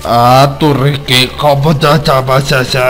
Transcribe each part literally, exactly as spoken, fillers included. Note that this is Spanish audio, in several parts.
Ah, torre que cómo te vas a hacer.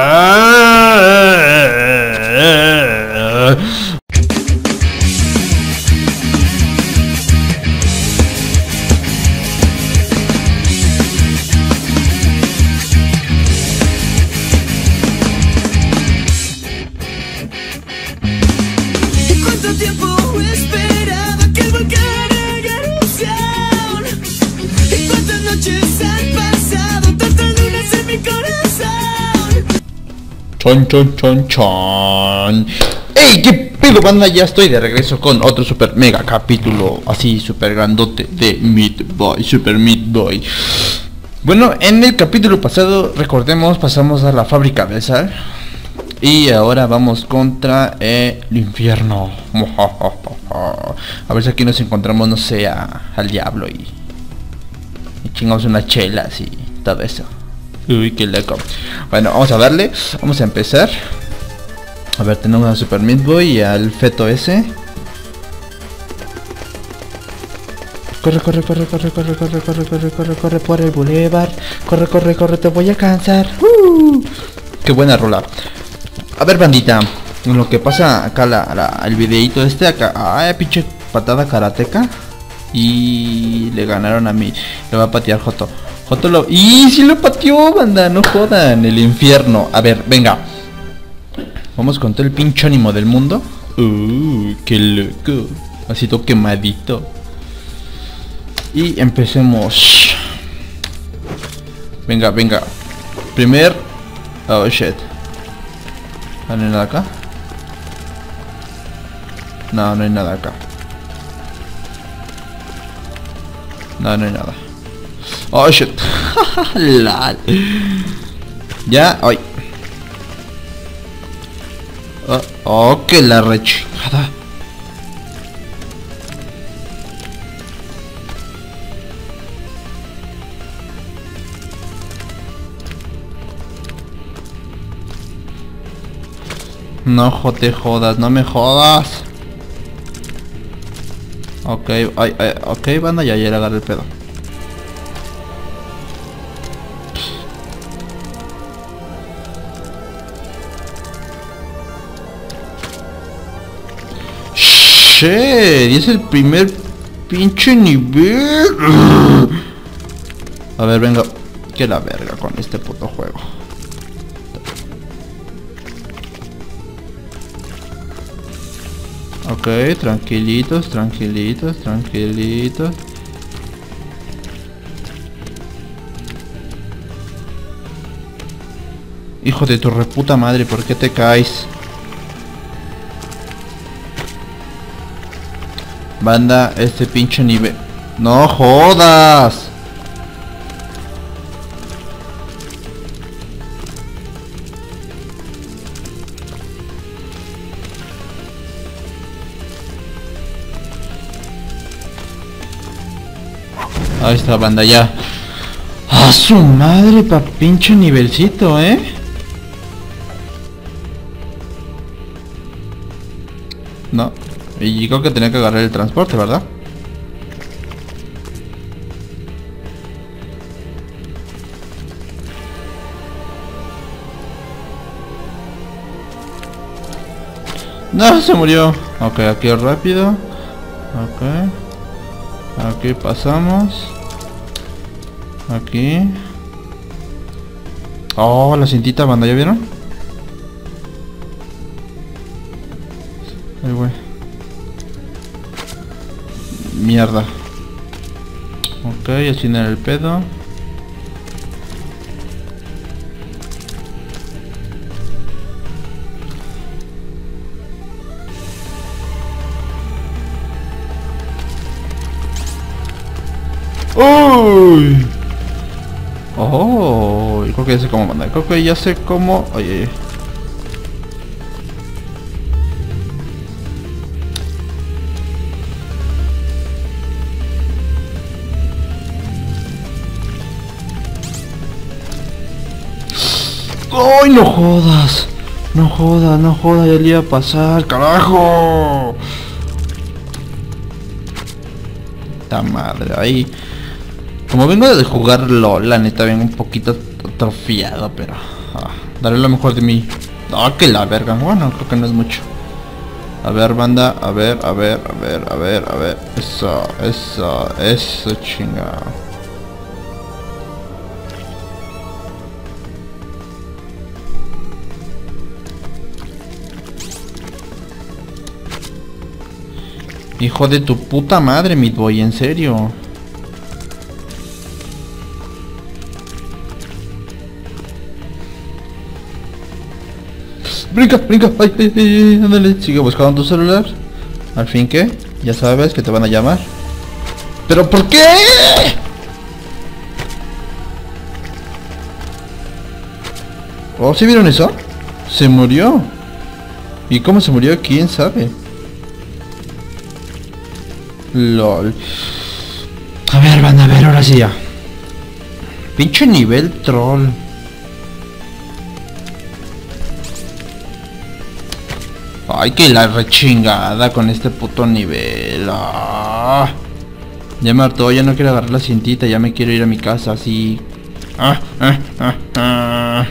Chon, chon, chon, chon. ¡Ey! ¿Qué pedo, banda? Ya estoy de regreso con otro super mega capítulo así super grandote de Meat Boy, Super Meat Boy. Bueno, en el capítulo pasado, recordemos, pasamos a la fábrica de sal. Y ahora vamos contra eh, el infierno. A ver si aquí nos encontramos, no sé, a, al diablo y, y chingamos unas chelas y todo eso. Uy, qué loco. Bueno, vamos a darle. Vamos a empezar. A ver, tenemos a Super Meat Boy y al feto ese. Corre, corre, corre, corre, corre, corre, corre, corre, corre, corre por el bulevar. Corre, corre, corre, te voy a cansar. Uh, qué buena rola. A ver, bandita, lo que pasa acá, la, la, el videito este acá. Ay, pinche patada karateca. Y le ganaron a mí. Le va a patear Joto. Joto lo... ¡Y si lo pateó, banda! No jodan, el infierno. A ver, venga. Vamos con todo el pinche ánimo del mundo. Uh, qué loco. Así todo quemadito. Y empecemos. Venga, venga. Primer... Oh, shit. ¿No hay nada acá? No, no hay nada acá. No, no hay nada. Oh, shit. Lal. Ya, ay. Oh, oh, que la rechingada. No te jodas, no me jodas. Ok, ay, ay, ok, banda, ya ya le agarré el pedo. Shit, y es el primer pinche nivel. A ver, venga. Que la verga con este puto juego. Ok, tranquilitos, tranquilitos, tranquilitos. Hijo de tu reputa madre, ¿por qué te caes? Banda, este pinche nivel. ¡No jodas! Ahí está, banda, ya. ¡A su madre, pa' pinche nivelcito, eh! No. Y creo que tenía que agarrar el transporte, ¿verdad? No, se murió. Ok, aquí rápido. Ok. Aquí pasamos. Aquí. Oh, la cintita, banda, ¿ya vieron? Ay, güey. Mierda. Ok, así en el pedo. ¡Uy! Oh, creo que ya sé cómo mandar. Creo que ya sé cómo. Oye. ¡Ay, no jodas! No jodas, no jodas, ya le iba a pasar, carajo. Ta madre, ahí. Como vengo de jugar LOL, la neta vengo un poquito atrofiado, pero ah, daré lo mejor de mí. Ah, que la verga. Bueno, creo que no es mucho. A ver, banda, a ver, a ver, a ver, a ver, a ver. Eso, eso, eso, chingado. Hijo de tu puta madre, Meat Boy, en serio. Brinca, brinca, ay, ay, ay, ándale, sigue buscando tu celular. Al fin que, ya sabes que te van a llamar. ¿Pero por qué? ¿Oh, sí vieron eso? Se murió. ¿Y cómo se murió? ¿Quién sabe? LOL. A ver, van a ver, ahora sí ya. Pinche nivel troll. Ay, que la rechingada con este puto nivel. Ah. Ya me hartó, ya no quiero agarrar la cintita, ya me quiero ir a mi casa así. Ah, ah, ah, ah.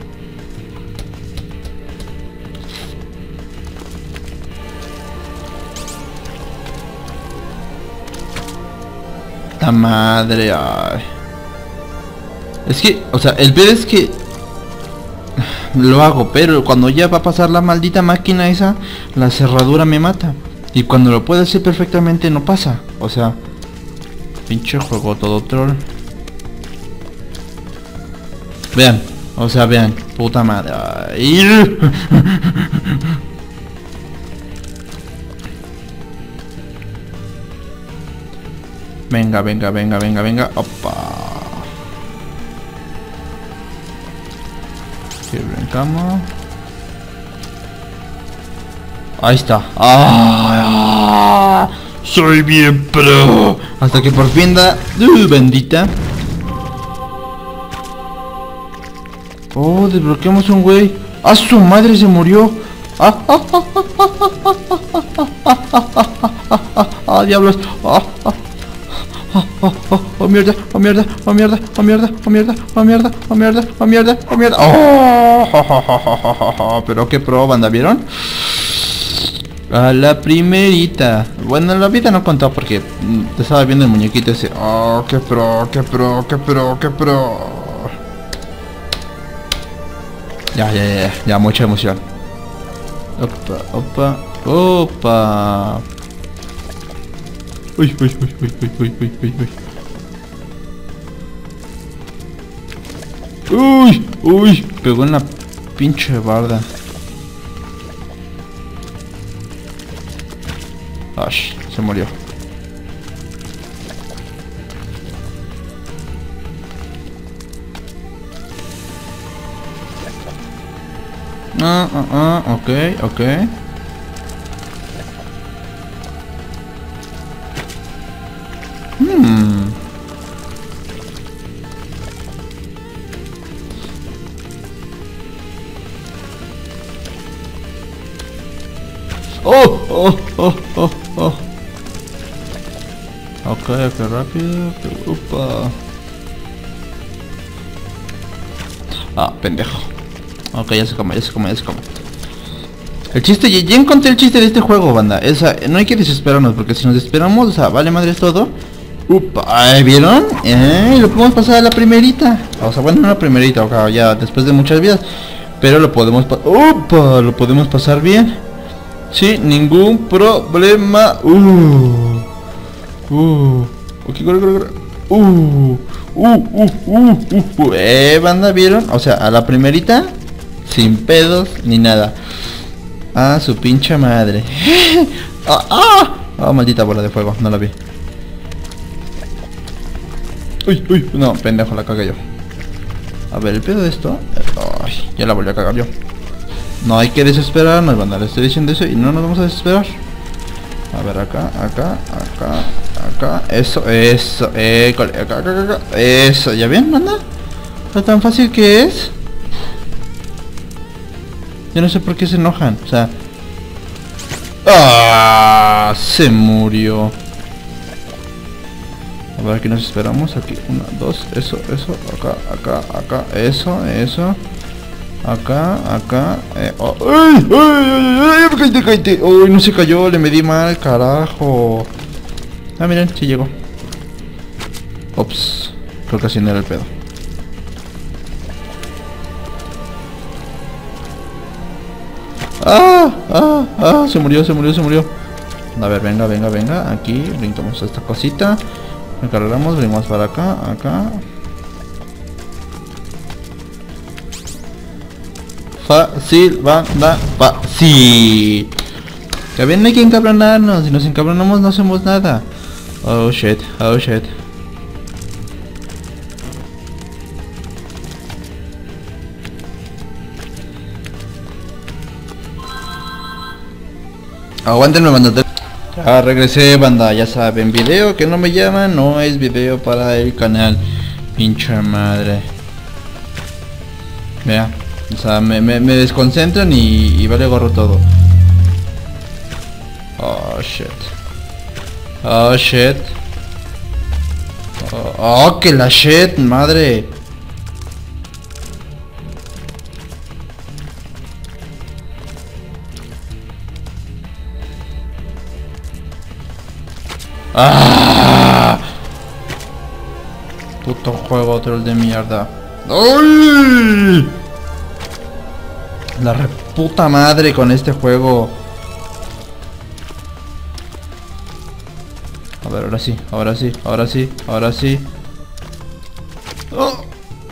La madre, ay. Es que, o sea, el peor es que lo hago, pero cuando ya va a pasar la maldita máquina esa, la cerradura me mata. Y cuando lo puedo hacer perfectamente no pasa. O sea, pinche juego todo troll. Vean, o sea, vean, puta madre. Ay. Venga, venga, venga, venga, venga. Opa. Aquí brincamos. Ahí está. ¡Ah! Soy bien pro. Hasta que por fin da. Uh, bendita. Oh, desbloqueamos un güey. ¡Ah, su madre se murió! ¡Ah, ah, ah, ah, ah, ah, ah, ah, ah, ah, ah, diablos! ¡Ah, ah! Oh, oh, oh, oh, mierda, oh, mierda, oh, mierda, oh, mierda, oh, mierda, oh, mierda, oh, mierda, oh, mierda, oh, mierda. Oh, oh, oh, oh, oh, oh, pero qué pro, banda, ¿vieron? A la primerita. Bueno, la vida no contó porque te estaba viendo el muñequito ese. Oh, qué pro, qué pro, qué pro, qué pro. Ya, ya, ya, ya, mucha emoción. Opa, opa, opa. Uy, uy, uy, uy, uy, uy, uy, uy, uy. Uy, uy, pegó en la pinche barda. Ash, se murió. Ah, ah, ah, ok, ok. Hmm. Oh, oh, oh, oh, oh. Ok, ok, rápido. Upa. Ah, pendejo. Ok, ya se come, ya se come, ya se come. El chiste, ya, ya encontré el chiste de este juego, banda. Esa, no hay que desesperarnos, porque si nos desesperamos, o sea, vale madre todo. Upa, ¿vieron? Eh, lo podemos pasar a la primerita. O sea, bueno, no a la primerita, o sea, ya después de muchas vidas. Pero lo podemos pasar. Upa, lo podemos pasar bien. Sin ningún problema. Uh. Uh. Ok, corre, corre, corre. Uh. Uh, uh, uh, uh, uh. Eh, banda, ¿vieron? O sea, a la primerita. Sin pedos ni nada. Ah, su pinche madre. Ah, ah. Oh, maldita bola de fuego, no la vi. Uy, uy, no, pendejo, la cagué yo. A ver, el pedo de esto. Ay, ya la volví a cagar yo. No hay que desesperarnos, banda, le estoy diciendo eso y no nos vamos a desesperar. A ver, acá, acá, acá, acá. Eso, eso, eh, acá, acá, acá, acá. Eso, ¿ya ven, banda? Lo tan fácil que es. Yo no sé por qué se enojan, o sea. ¡Ah! Se murió. A ver, aquí nos esperamos. Aquí, una, dos, eso, eso, acá, acá, acá, eso, eso. Acá, acá. Eh, oh, ¡ay! ¡Ay! ¡Ay! ¡Ay! ¡Cállate, cállate! ¡Uy! No se cayó, le medí mal, carajo. Ah, miren, sí llegó. Ops, creo que así no era el pedo. ¡Ah! ¡Ah! ¡Ah! Se murió, se murió, se murió. A ver, venga, venga, venga. Aquí, brincamos esta cosita. Recargamos, venimos para acá, acá. Fácil, banda, fácil. Ya ven, no hay que encabronarnos. Si nos encabronamos no hacemos nada. Oh shit, oh shit. Aguántenme, banda. Ya regresé, banda. Ya saben, video que no me llaman no es video para el canal. Pinche madre. Vea. O sea, me, me, me desconcentran y, y vale gorro todo. Oh shit. Oh shit. Oh, oh, que la shit, madre. ¡Ah! Puto juego troll de mierda. ¡Ay! La reputa madre con este juego. A ver, ahora sí, ahora sí, ahora sí, ahora sí. Oh.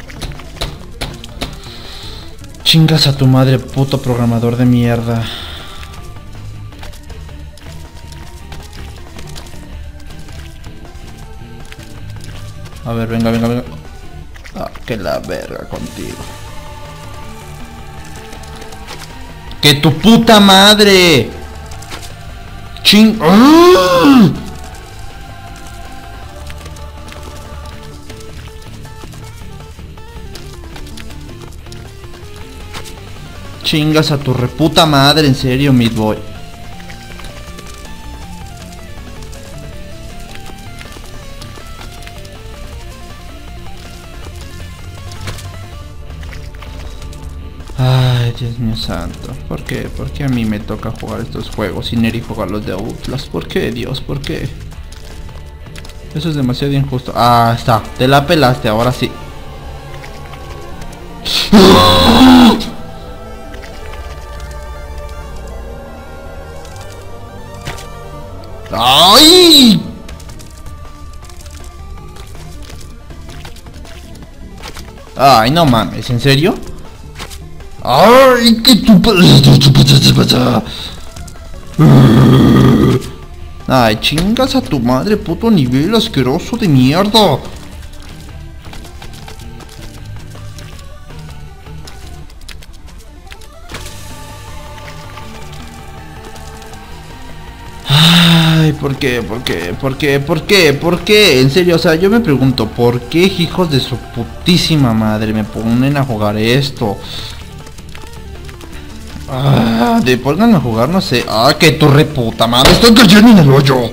Chingas a tu madre, puto programador de mierda. A ver, venga, venga, venga. Ah, que la verga contigo. ¡Que tu puta madre! ¡Ching! ¡Ah! Chingas a tu reputa madre, en serio, Meat Boy. Ay, Dios mío santo. ¿Por qué? ¿Por qué a mí me toca jugar estos juegos sin Eri jugar los de Outlast? ¿Por qué, Dios? ¿Por qué? Eso es demasiado injusto. Ah, está. Te la pelaste, ahora sí. ¡Ay! Ay, no mames, ¿en serio? ¡Ay, qué tu... Ay, chingas a tu madre, puto nivel asqueroso de mierda. Ay, ¿por qué? ¿Por qué? ¿Por qué? ¿Por qué? ¿Por qué? En serio, o sea, yo me pregunto, ¿por qué hijos de su putísima madre me ponen a jugar esto? Ah, de pónganme a jugar, no sé. Ah, que tu reputa madre, estoy cayendo en el hoyo.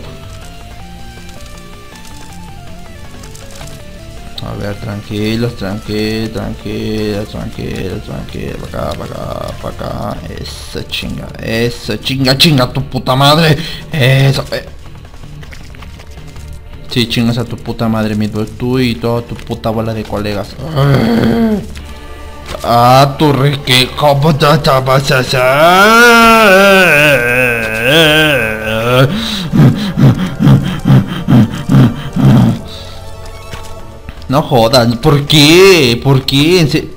A ver, tranquilos, tranquilos, tranquilos, tranquilos, tranquilos. Para acá, para acá, para acá. Esa chinga, esa chinga, chinga tu puta madre. Eso, eh. Sí, chingas a tu puta madre, Meat Boy. Tú y toda tu puta bola de colegas. Ah, tu re que cómo te vas a hacer. No jodan, ¿por qué? ¿Por qué? En se...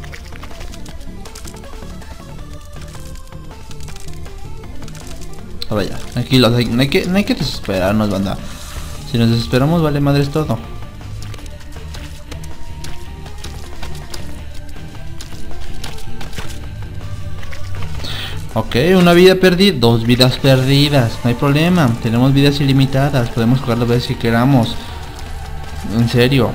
Ahora ya, tranquilos, no hay que, no hay que desesperarnos, banda. Si nos desesperamos vale madres todo. Ok, una vida perdida, dos vidas perdidas, no hay problema, tenemos vidas ilimitadas, podemos jugar las veces que queramos. En serio.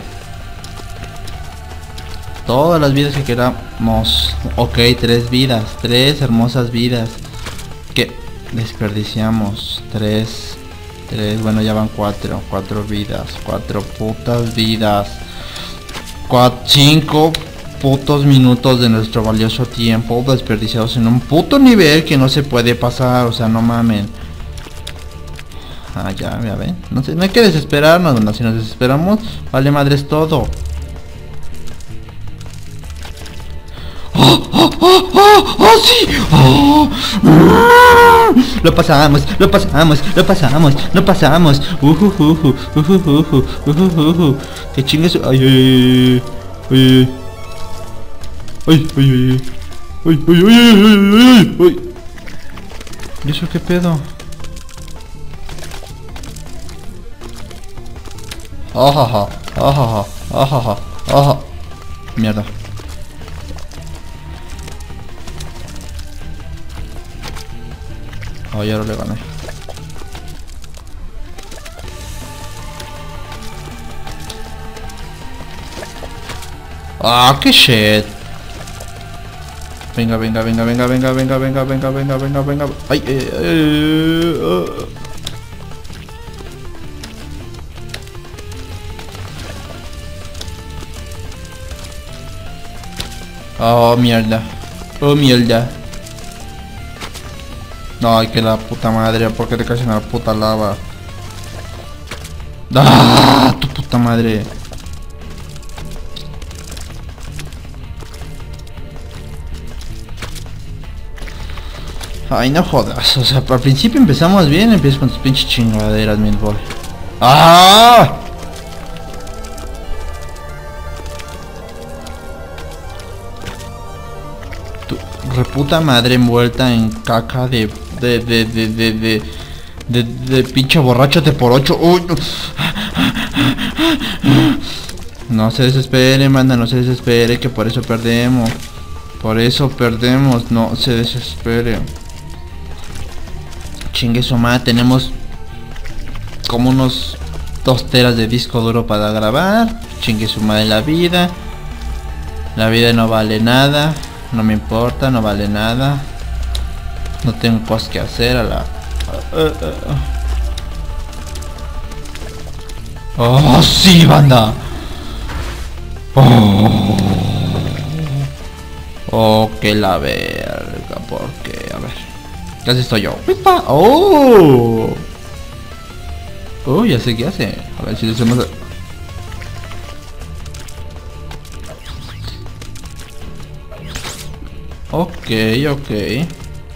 Todas las vidas que queramos. Ok, tres vidas, tres hermosas vidas que desperdiciamos. Tres Tres, bueno, ya van cuatro. Cuatro vidas. Cuatro putas vidas. Cuatro, cinco putos minutos de nuestro valioso tiempo desperdiciados en un puto nivel que no se puede pasar. O sea, no mamen. Ah, ya, ya ven. No sé, no hay que desesperarnos, no, si nos desesperamos, vale madres todo. ¡Oh, oh, oh, oh, oh, sí! ¡Oh! Lo pasamos, lo pasamos, lo pasamos, lo pasamos. Uh, uh, uh, uh, uh, uh, uh, uh, uh. Que chingue su... Ay, ay, ay, ay, ay, ay, ay, ay, ay, ay, ay, ay. ¿Y eso qué pedo? Ajaja, ajaja, ajaja, ajaja. Mierda. Oh, ya no le gané. Ah, qué shit. Venga, venga, venga, venga, venga, venga, venga, venga, venga, venga, venga. Ay, eh, eh, uh. Oh, mierda. Oh, mierda. No, ay, que la puta madre, ¿por qué te caes en la puta lava? ¡Ah! Tu puta madre. Ay, no jodas, o sea, al principio empezamos bien, empiezas con tus pinches chingaderas, Midboy. ¡Ah! Tu reputa madre envuelta en caca de... De, de, de, de, de, de, de pinche borracho de por ocho. Uy, no. No se desespere, manda, no se desespere, que por eso perdemos. Por eso perdemos, no se desespere. Chingue su madre, tenemos como unos dos teras de disco duro para grabar. Chingue su madre la vida. La vida no vale nada. No me importa, no vale nada. No tengo cosas que hacer a la... Uh, uh, uh. Oh, sí, banda. Oh, oh, que la verga, porque, a ver, casi estoy yo. ¡Pipa! Oh, oh, ya sé qué hace. A ver si le hacemos. Ok, ok.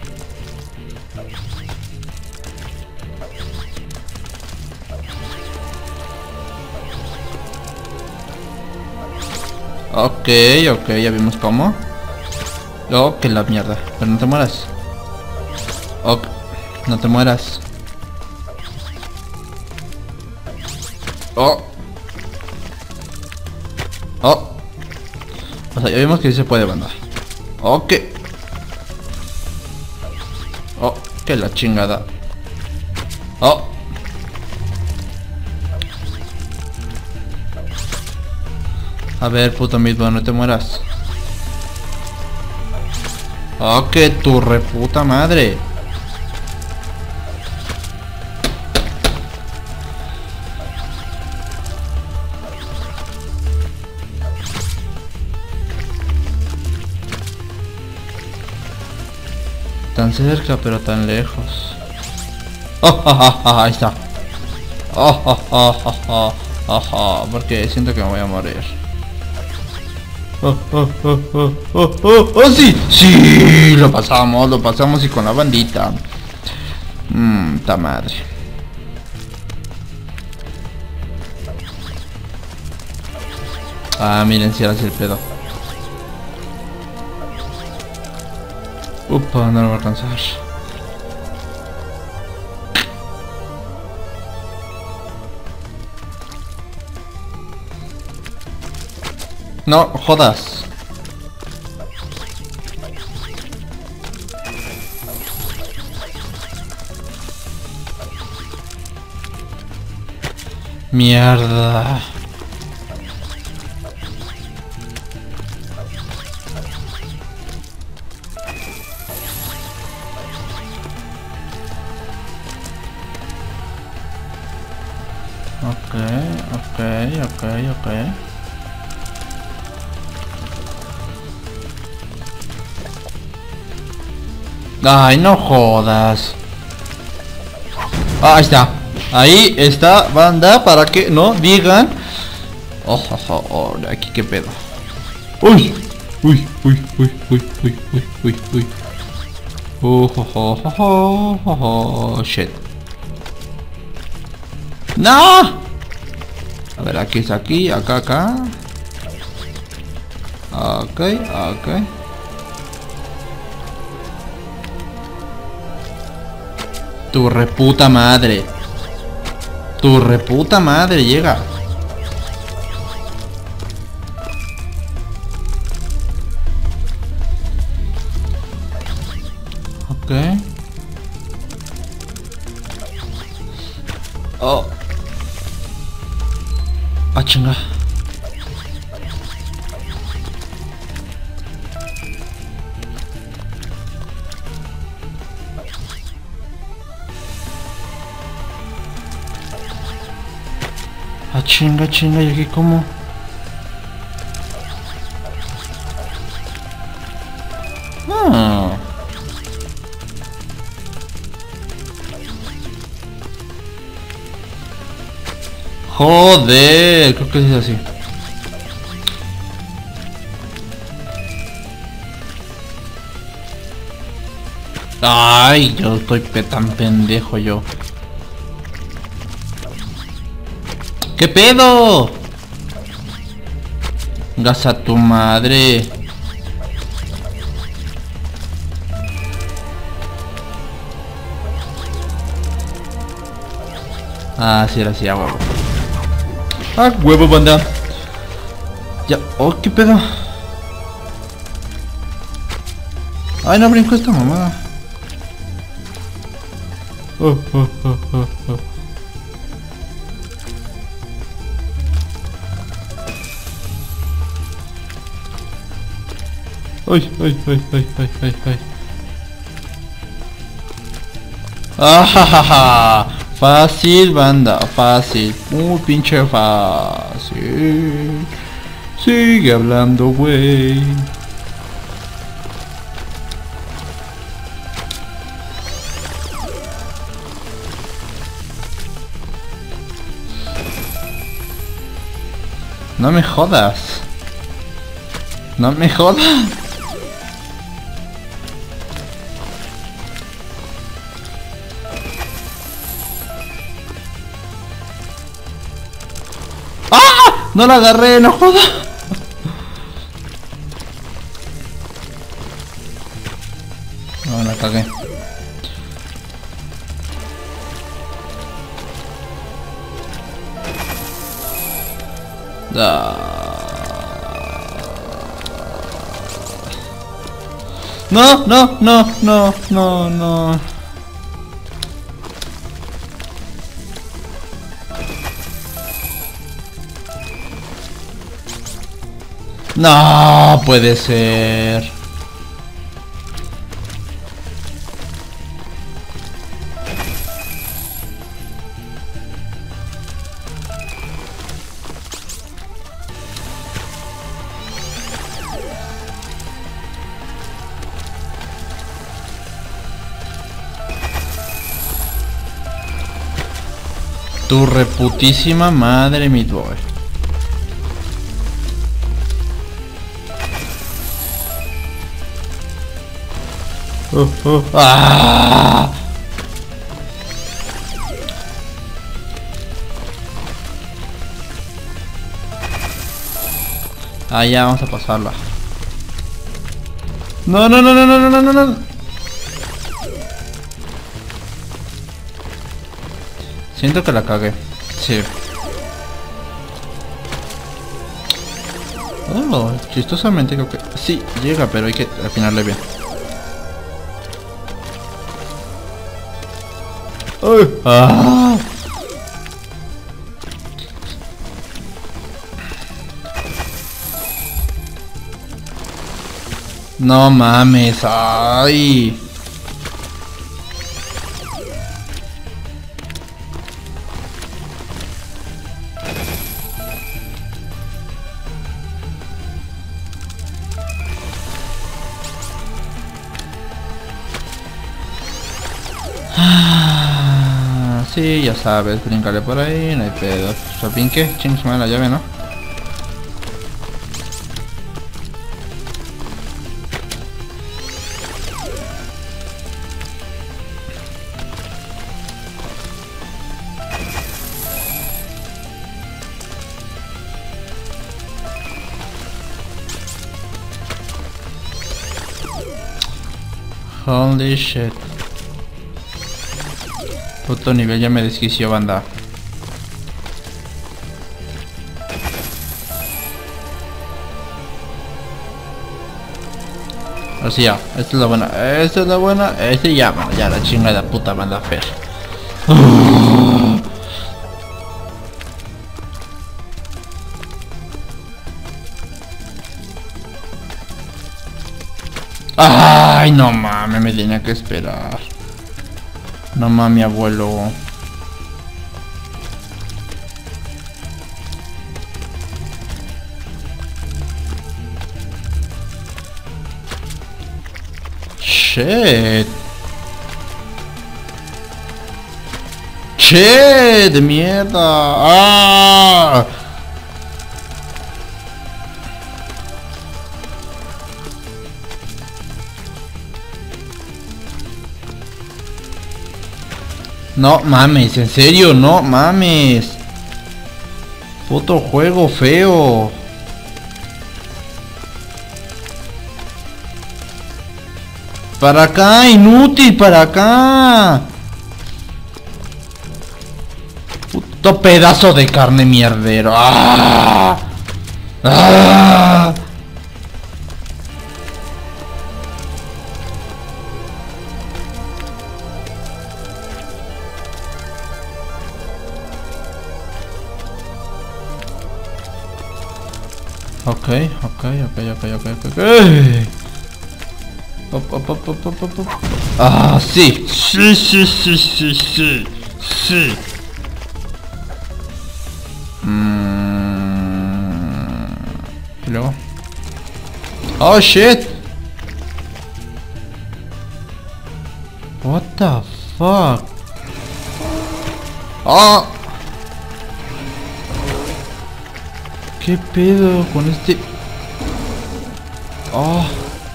Ok, ok, ya vimos cómo. Oh, que la mierda. Pero no te mueras. Oh, no te mueras. Oh. Oh. O sea, ya vimos que sí se puede, banda. Ok. Oh, que la chingada. Oh. A ver, puto mismo, no te mueras. Oh, que tu reputa madre. Tan cerca pero tan lejos. Oh, oh, oh, oh, ahí está. Oh, oh, oh, oh, oh, oh, oh, porque siento que me voy a morir. Oh, oh, oh, oh, oh, oh, oh, sí, sí, lo pasamos, lo pasamos y con la bandita. Mmm, ta madre. Ah, miren, si ahora sí el pedo. Upa, no lo va a alcanzar. No, jodas. Mierda. Ok, ok, ok, ok. Ay, no jodas. Ah, ahí está. Ahí está, banda, para que no digan. Oh, oh, oh, oh, de aquí qué pedo. Uy, uy, uy, uy, uy, uy, uy, uy, uy. Oh, oh, oh, oh, oh, oh, shit. No. A ver, aquí es aquí, acá, acá. Ok, ok. Tu reputa madre. Tu reputa madre llega. Ok. Oh. Ah, chinga. Ah, chinga, chinga, ¿y aquí cómo? Ah. Joder, creo que es así. Ay, yo estoy pe tan pendejo yo. ¿Qué pedo? Gas a tu madre. Ah, sí, era así, a huevo. Ah, huevo, banda. Ya, oh, ¿qué pedo? Ay, no brinco esta mamada. Oh, oh, oh, oh, oh. Ay, ay, ay, ay, ay, ay, ay. Ah, ja, ja, ja. Fácil, banda, fácil. Muy pinche fácil. Sigue hablando, güey. No me jodas. No me jodas. ¡Ah! No la agarré, no jodas. No, la cagué. No, no, no, no, no, no. No puede ser. Tu reputísima madre, Meat Boy. Uh, uh. ¡Ah! Ah, ya vamos a pasarla. No, no, no, no, no, no, no, no. Siento que la cagué. Sí. Oh, chistosamente creo que sí llega, pero hay que afinarle bien. Uh, ah. No mames, ay. Ah, sí, ya sabes, brincarle por ahí, no hay pedo. ¿Shopping qué? Chingos me la llave, ¿no? Holy shit. Puto nivel ya me desquició, banda. Así ya, esta es la buena, esta es la buena, este ya, bueno, ya la chingada puta banda fer. Ay, no mames, me tenía que esperar. No mames, mi abuelo. Shit. Shit, de mierda. Ah. No mames, en serio, no mames. Puto juego feo. Para acá, inútil, para acá. Puto pedazo de carne mierdero. ¡Ah! ¡Ah! Ok, ok, ok, ok, ok, ok. Op, op, op, op, op, op. Ah, sí. Sí, sí, sí, sí, sí. Sí. Mm. Y luego. Oh shit. What the fuck? Oh. ¿Qué pedo con este? Oh.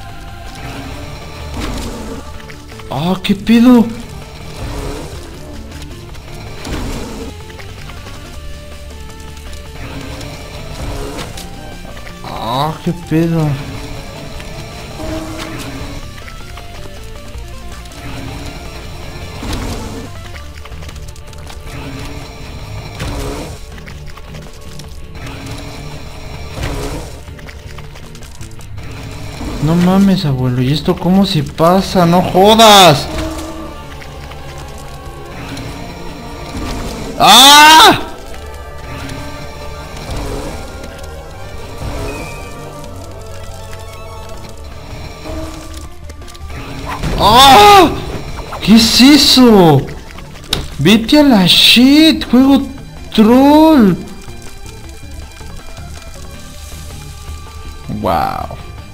Ah, ¿qué pedo? Ah, ¿qué pedo? No mames, abuelo, ¿y esto cómo se pasa? ¡No jodas! ¡Ah! ¡Ah! ¿Qué es eso? Vete a la shit, juego troll. Wow.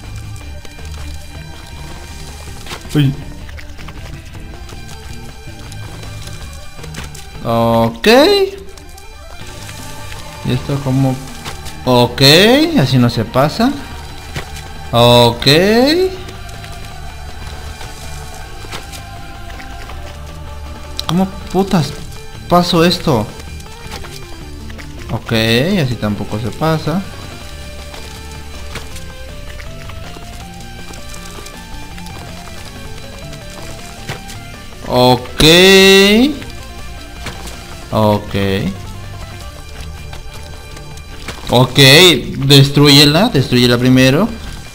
Uy. Ok. Y esto como... Ok, así no se pasa. Ok. ¿Cómo putas paso esto? Ok, así tampoco se pasa. Ok. Ok. Ok. Destrúyela. Destrúyela primero.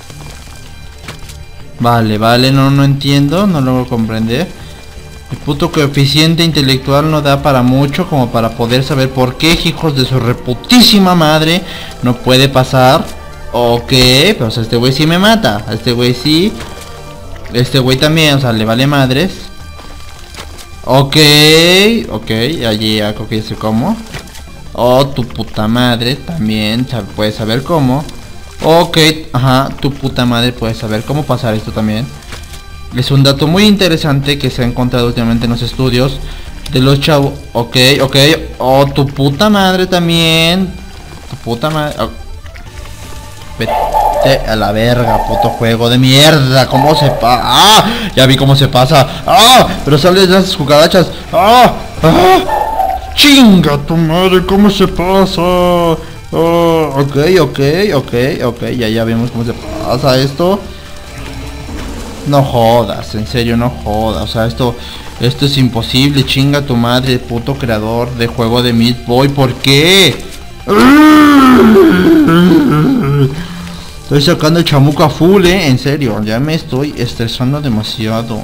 Vale, vale. No, no entiendo. No logro comprender. El puto coeficiente intelectual no da para mucho como para poder saber por qué, hijos de su reputísima madre, no puede pasar. Ok. Pero o sea, este güey sí me mata. A este güey sí. Este güey también. O sea, le vale madres. Ok, ok, allí ya creo que sé cómo. Oh, tu puta madre también puedes saber cómo. Ok, ajá, tu puta madre puede saber cómo pasar esto también. Es un dato muy interesante que se ha encontrado últimamente en los estudios de los chavos. Ok, ok. Oh, tu puta madre también. Tu puta madre. Oh. Vete a la verga, puto juego de mierda. ¿Cómo se pasa? ¡Ah! Ya vi cómo se pasa. ¡Ah! Pero salen las cucarachas. ¡Ah! ¡Ah! ¡Chinga tu madre! ¿Cómo se pasa? Oh, ok, ok, ok, ok. Ya, ya vemos cómo se pasa esto. No jodas, en serio, no jodas. O sea, esto esto es imposible. Chinga tu madre, puto creador de juego de Meat Boy. ¿Por qué? Estoy sacando el chamuco a full, eh. En serio, ya me estoy estresando demasiado.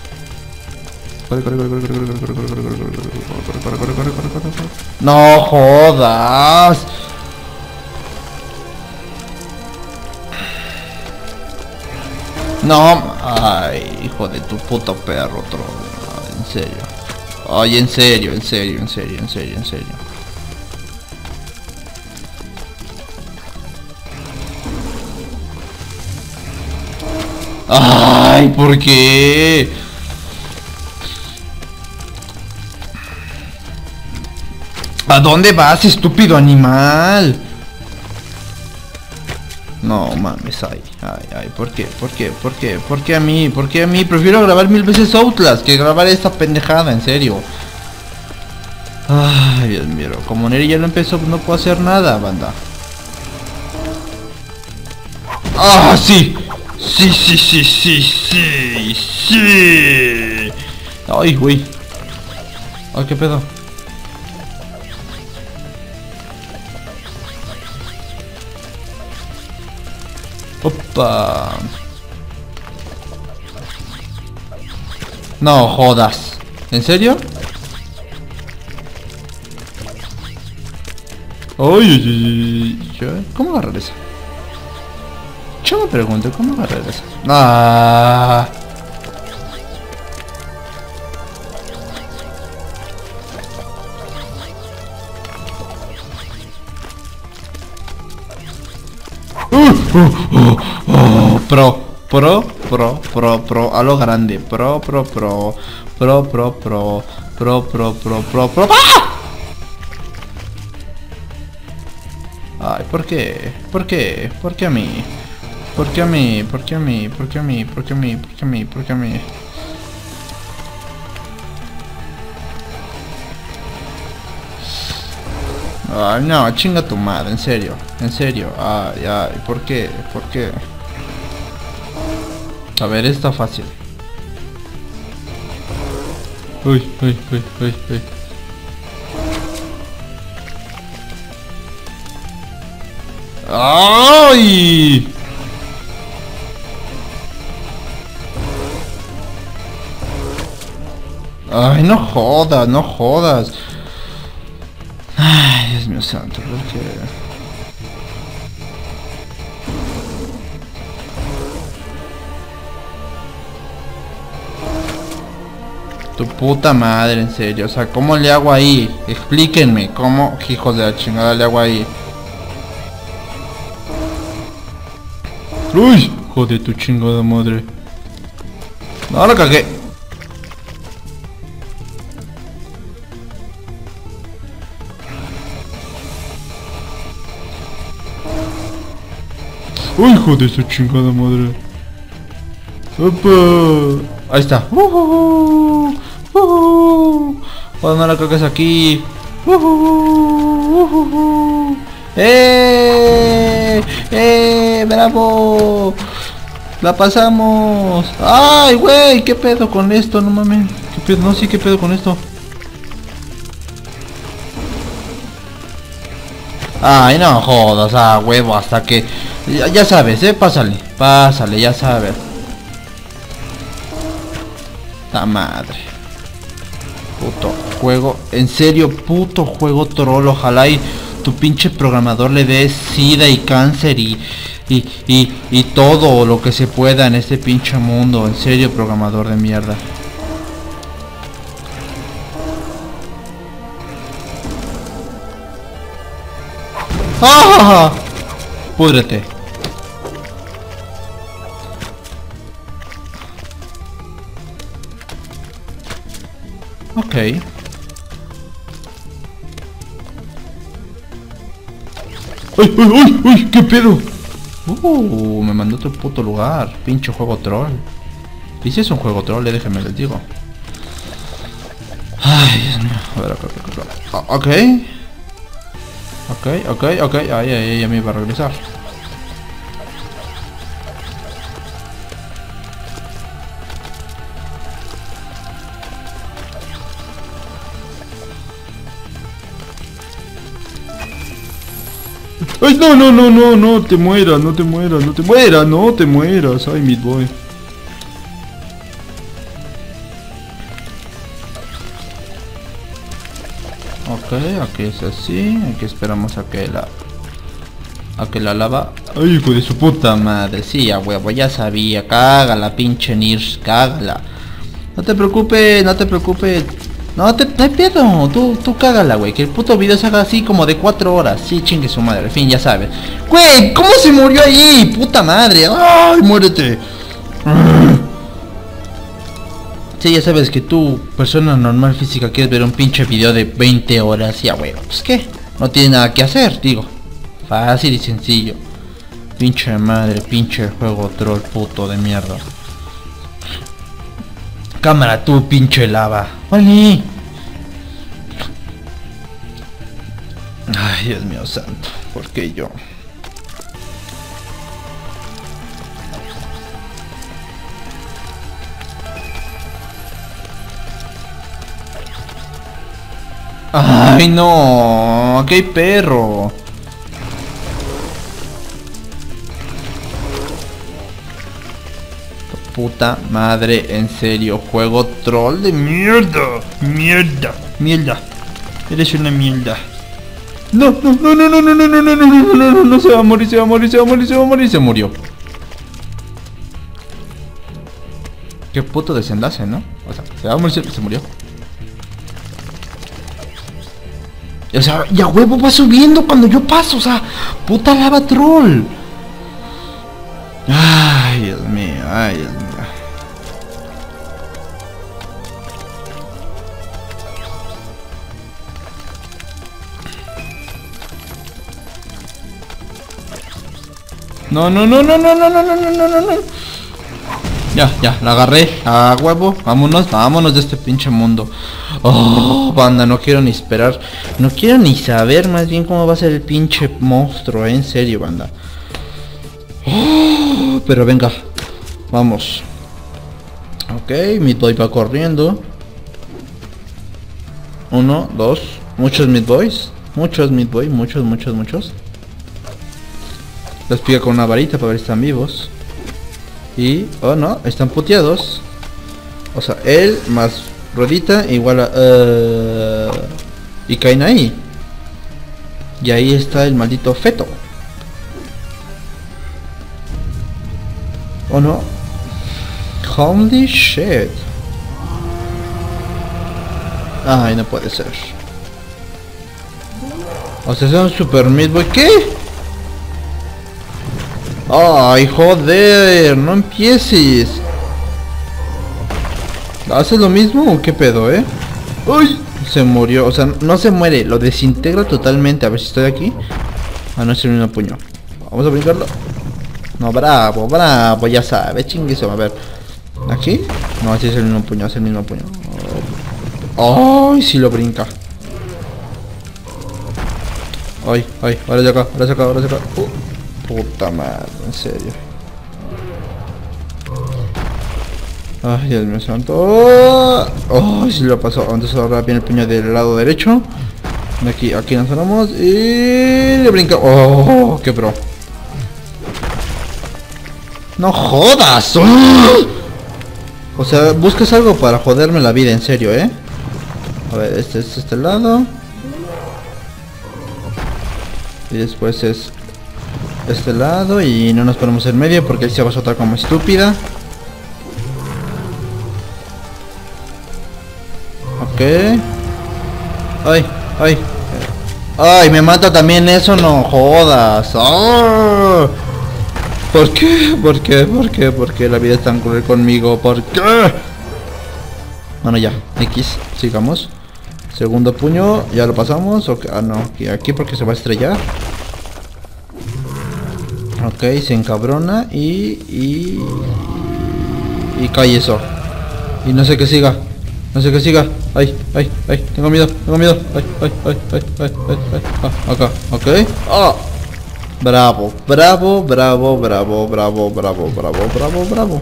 No jodas. No, ay, hijo de tu puto perro, troll. En serio. Ay, en serio, en serio, en serio, en serio, en serio. Ay, ¿por qué? ¿A dónde vas, estúpido animal? No mames, ay, ay, ay, ¿por qué? ¿Por qué? ¿Por qué? ¿Por qué a mí? ¿Por qué a mí? Prefiero grabar mil veces Outlast que grabar esta pendejada, en serio. Ay, Dios mío, como Neri ya lo empezó, no puedo hacer nada, banda. ¡Ah, sí! Sí, sí, sí, sí, sí, sí. Ay, güey. Ay, qué pedo. Opa. No jodas. ¿En serio? Ay, ¿cómo agarrar eso? Yo me pregunto, ¿cómo agarrar eso? Ah. Uh, uh, uh, uh, pro, pro, pro, pro, pro, a lo grande, pro, pro, pro, pro, pro, pro, pro, pro, pro, pro, pro. ¡Ah! Ay, ¿por qué? ¿Por qué? ¿Por qué a mí? ¿Por qué a mí? ¿Por qué a mí? ¿Por qué a mí? ¿Por qué a mí? ¿Por qué a mí? ¿Por qué a mí? Ay, no, chinga tu madre, en serio, en serio. Ay, ay, ¿por qué? ¿Por qué? A ver, está fácil. Uy, uy, uy, uy, uy. ¡Ay! Ay, no jodas, no jodas. Ay, Dios mío santo, ¿por qué? Tu puta madre, en serio. O sea, ¿cómo le hago ahí? Explíquenme, ¿cómo, hijos de la chingada, le hago ahí? Uy, joder, tu chingada madre. No, la cagué. Uy, hijo de su chingada madre. Opa. Ahí está. Uh, uh, uh, uh. Oh, no la cagas aquí. Uh, uh, uh, uh. ¡Eh! ¡Eh! ¡Bravo! ¡La pasamos! ¡Ay, güey! ¿Qué pedo con esto? No mames. ¿Qué pedo? No, sí, ¿qué pedo con esto? Ay, no jodas, ah, huevo, hasta que... Ya, ya sabes, eh, pásale, pásale, ya sabes. La madre. Puto juego, en serio, puto juego troll, ojalá y tu pinche programador le dé sida y cáncer y, y, y, y todo lo que se pueda en este pinche mundo, en serio, programador de mierda. ¡Ah! Púdrete. Ok. ¡Ay, ay, ay, ay! ¿Qué pedo? Uh, me mandó a otro puto lugar. Pinche juego troll. ¿Y si es un juego troll? Le déjenme les digo. Ay, Dios mío. A ver, acá, acá, acá. Ah, ok. Ok, ok, ok. Ay, ay, ya me iba a regresar. Ay, no, no, no, no, no te mueras, no te mueras, no te mueras, no te mueras. Ay, Meat Boy. Ok, aquí es así. Aquí esperamos a que la... A que la lava... Ay, hijo de su puta madre. Sí, a huevo, ya sabía. Cágala, pinche Nirs, cágala. No te preocupes, no te preocupes. No, te, no hay pedo, tú, tú cágala, güey. Que el puto video se haga así como de cuatro horas. Sí, chingue su madre, en fin, ya sabes. Güey, ¿cómo se murió ahí? Puta madre. Ay, muérete. Sí, ya sabes que tú, persona normal física, quieres ver un pinche video de veinte horas. Ya, güey, pues qué. No tiene nada que hacer, digo. Fácil y sencillo. Pinche madre, pinche juego troll puto de mierda. Cámara tú, pinche lava. Vale. Ay, Dios mío santo. ¿Por qué yo? Ay, no. Aquí hay perro. Puta madre, en serio, juego troll de mierda. Mierda, mierda. Eres una mierda. No, no, no, no, no, no, no, no, no, no, no, no, no, no, se va a morir, se va a morir, se va a morir, se va a morir, se murió. Qué puto desenlace, ¿no? O sea, se va a morir, se murió. O sea, ya huevo va subiendo cuando yo paso, o sea, puta lava troll. Ay, Dios mío, ay, Dios mío. No, no, no, no, no, no, no, no, no, no, no, no. Ya, ya, la agarré. A huevo, vámonos, vámonos de este pinche mundo. Oh, banda, no quiero ni esperar. No quiero ni saber más bien cómo va a ser el pinche monstruo, ¿eh? En serio, banda. Oh, pero venga, vamos. Ok, Meat Boy va corriendo. Uno, dos, muchos Meat Boys. Muchos Meat Boy, muchos, muchos, muchos. Los pica con una varita para ver si están vivos. Y, oh no, están puteados. O sea, él más ruedita igual a... Uh, y caen ahí. Y ahí está el maldito feto. Oh no. Holy shit. Ay, no puede ser. O sea, son Super Meat Boy. ¿Qué? Ay, joder, no empieces. ¿Haces lo mismo o qué pedo, eh? Uy, se murió, o sea, no se muere, lo desintegra totalmente. A ver si estoy aquí. Ah, no es el mismo puño. Vamos a brincarlo. No, bravo, bravo, ya sabes, chingueso. A ver, ¿aquí? No, así es el mismo puño, es el mismo puño. Ay, sí lo brinca. Ay, ay, ahora de acá, ahora de acá, ahora de acá. Uh. Puta madre, en serio. Ay, Dios mío santo. Oh, sí lo pasó. Entonces ahora viene el puño del lado derecho. De aquí, aquí nos sonamos. Y le brinca. Oh, qué pro. No jodas. Oh. O sea, buscas algo para joderme la vida, en serio, eh. A ver, este es este lado. Y después es este lado y no nos ponemos en medio porque él se va a soltar como estúpida. Ok. Ay, ay. Ay, me mata también eso, no jodas. ¡Oh! ¿Por qué? ¿Por qué? ¿Por qué? ¿Por qué la vida es tan cruel conmigo? ¿Por qué? Bueno, ya, X, sigamos. Segundo puño, ya lo pasamos. Okay. Ah, no, aquí, aquí porque se va a estrellar. Ok, se encabrona y... Y... Y cae eso. Y no sé qué siga. No sé qué siga. Ay, ay, ay, tengo miedo, tengo miedo. Ay, ay, ay, ay, ay, ay, ay. Ah, acá, ok. Ah. Bravo, bravo, bravo, bravo, bravo, bravo, bravo, bravo, bravo.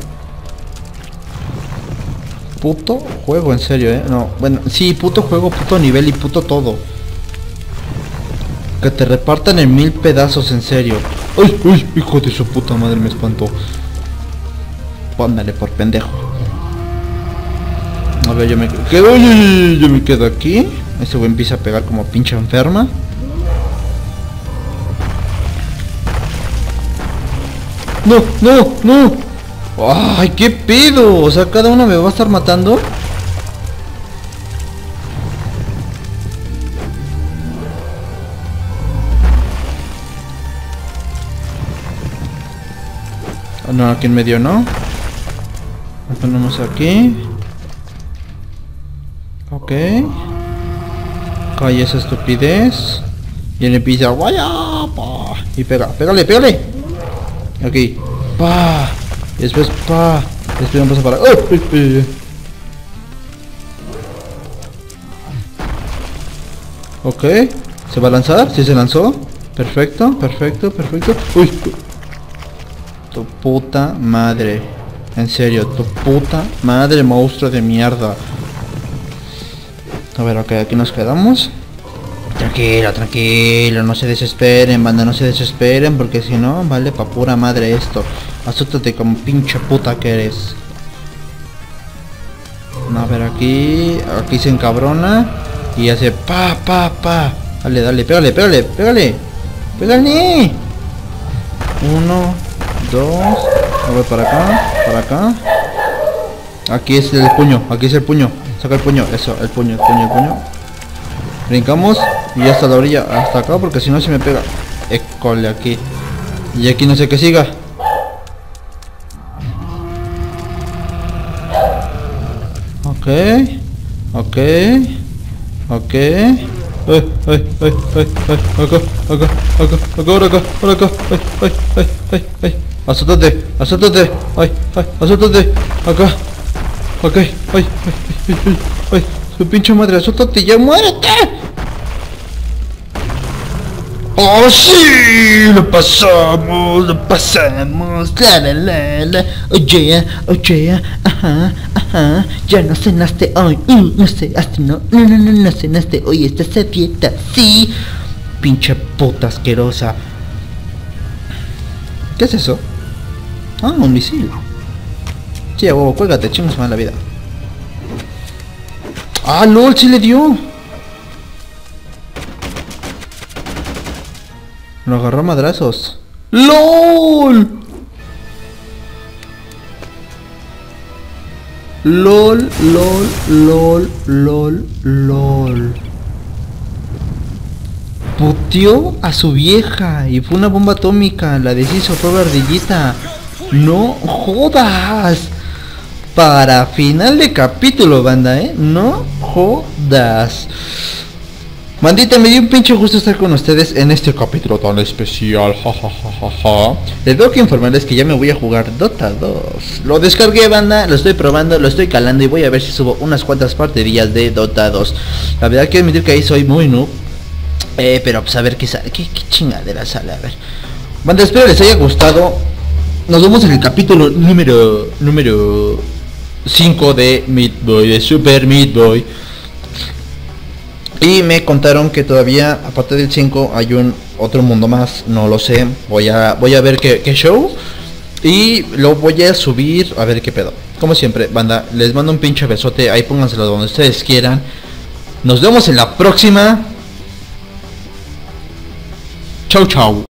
Puto juego, en serio, eh. No, bueno, sí, puto juego, puto nivel y puto todo. Que te repartan en mil pedazos, en serio. Ay, ay, hijo de su puta madre, me espantó. Póndale por pendejo. A ver, yo me quedo, yo me quedo aquí. Ese güey empieza a pegar como pinche enferma. No, no, no. Ay, qué pedo. O sea, cada uno me va a estar matando. No, aquí en medio no. Lo ponemos aquí. Ok. Calle esa estupidez. Y él empieza. Vaya. Pa. Y pega. Pégale, pégale. Aquí. Pa. Y después pa. Y después vamos a parar. ¡Oh! Ok. ¿Se va a lanzar? ¿Sí se lanzó? Perfecto, perfecto, perfecto. Uy. Tu puta madre. En serio, tu puta madre, monstruo de mierda. A ver, ok, aquí nos quedamos. Tranquilo, tranquilo, no se desesperen, banda, no se desesperen, porque si no, vale pa' pura madre esto. Asústate como pinche puta que eres. A ver, aquí, aquí se encabrona y hace pa, pa, pa. Dale, dale, pégale, pégale, pégale. Pégale. Uno, dos. A ver, para acá, para acá. Aquí es el puño, aquí es el puño. Saca el puño, eso, el puño, el puño, el puño. Brincamos y hasta la orilla, hasta acá, porque si no se me pega. École aquí. Y aquí no sé qué siga. Ok. Ok. Ok. Ay, ay, ay, ay, ay, acá, acá, acá, acá, ahora acá, ahora acá, ay, ay, ay, ay, ay, asútate, asútate, ay, ay, asútate, acá, ok, ay, ay, ay, ay, ay, su pinche madre, asútate, ya muérete. ¡Oh, sí! ¡Lo pasamos! ¡Lo pasamos! ¡La, la, la, la! ¡Oye! ¡Oye! ¡Ajá! ¡Ajá! ¡Ya no cenaste hoy! Uh, ¡No cenaste! ¡No! ¡No, no, no! ¡No cenaste hoy! ¡Estás a dieta! ¡Sí! ¡Pinche puta asquerosa! ¿Qué es eso? Ah, un misil. Sí, a huevo, cuélgate, chingos más la vida. ¡Ah, lol! ¡Sí le dio! Lo agarró a madrazos. ¡LOL! LOL, LOL, LOL, LOL, LOL. Puteó a su vieja y fue una bomba atómica. La deshizo, fue ardillita. No jodas. Para final de capítulo, banda, eh. No jodas. Bandita, me dio un pinche gusto estar con ustedes en este capítulo tan especial, jajajaja. Les tengo que informarles que ya me voy a jugar Dota dos. Lo descargué, banda, lo estoy probando, lo estoy calando y voy a ver si subo unas cuantas partidillas de Dota dos. La verdad que admitir que ahí soy muy noob. Eh, pero pues a ver qué sale, qué, qué chingadera sale, a ver. Banda, espero les haya gustado. Nos vemos en el capítulo número número cinco de Meat Boy, de Super Meat Boy. Y me contaron que todavía, aparte del cinco, hay un otro mundo más, no lo sé. Voy a voy a ver qué, qué show. Y lo voy a subir a ver qué pedo. Como siempre, banda, les mando un pinche besote. Ahí pónganselo donde ustedes quieran. Nos vemos en la próxima. Chau, chau.